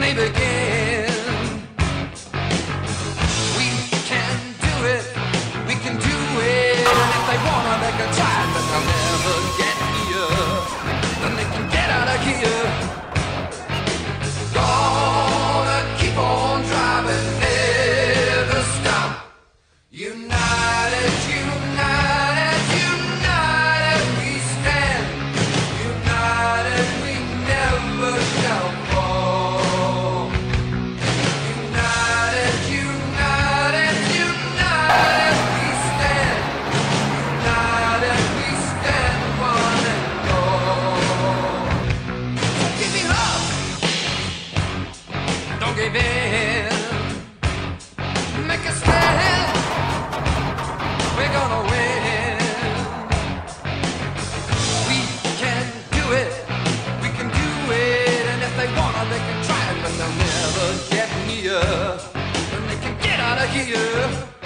may begin. We can do it, we can do it. And if they wanna, they can try it, but they'll never get here. Then they can get out of here. Gonna keep on driving, never stop. United, united, united we stand. United we never shall fall. United, united, united we stand. United we stand, one and all. Give me love, don't give in. Make a stand, we're gonna win. We can do it, we can do it. And if they wanna, they can try it, but they'll never get near. And they can get out of here.